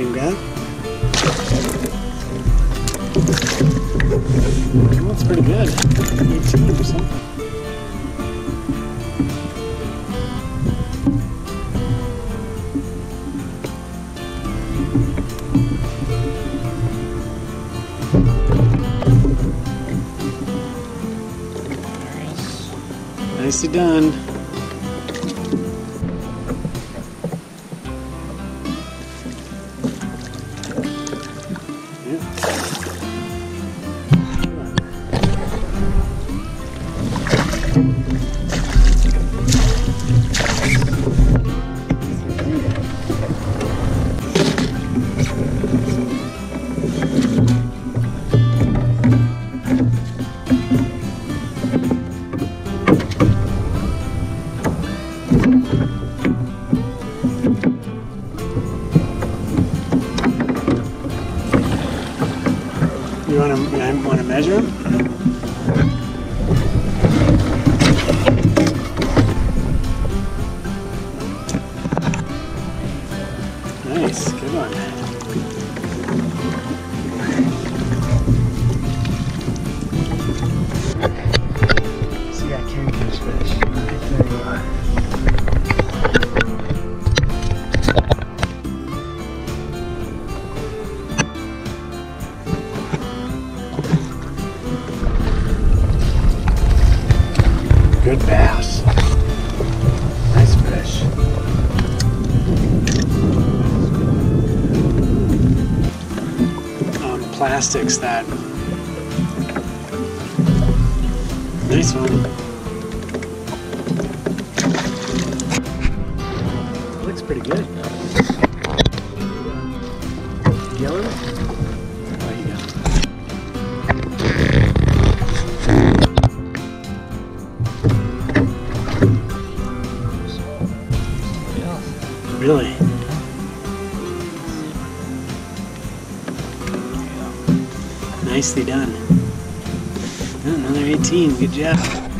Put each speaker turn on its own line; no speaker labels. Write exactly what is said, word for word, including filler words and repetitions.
Same grab. Well, that's pretty good. eighteen or something. Nicely done. Yeah. You want to you want to measure them? Nice, good one. See, I can catch fish. I tell you what. Good bass. Nice fish. Um, plastics that. Nice one. Looks pretty good. Yellow? Oh, you got it. Really? Nicely done. Another eighteen, good job.